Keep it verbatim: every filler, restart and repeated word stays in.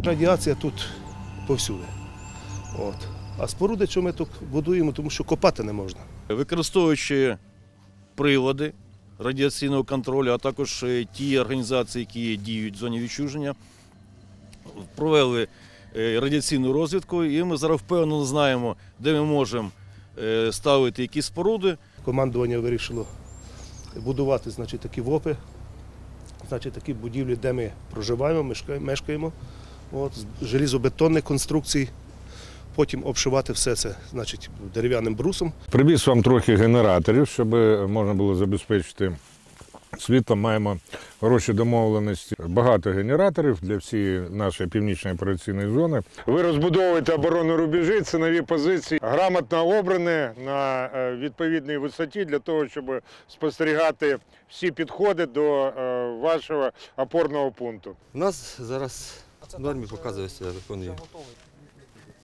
Радіація тут повсюди. От. А споруди, що ми тут будуємо, тому що копати не можна. Використовуючи прилади радіаційного контролю, а також ті організації, які діють в зоні відчуження, провели радіаційну розвідку і ми зараз впевнено знаємо, де ми можемо ставити які споруди. Командування вирішило будувати, значить, такі ВОПи, значить, такі будівлі, де ми проживаємо, мешкаємо, от, з желізобетонних конструкцій. Потім обшивати все це, значить, дерев'яним брусом. Привіз вам трохи генераторів, щоб можна було забезпечити світлом. Маємо хороші домовленості. Багато генераторів для всієї нашої північної операційної зони. Ви розбудовуєте оборонні рубежі, це нові позиції, грамотно обрані на відповідній висоті для того, щоб спостерігати всі підходи до вашого опорного пункту. У нас зараз в нормі показує себе, виконує.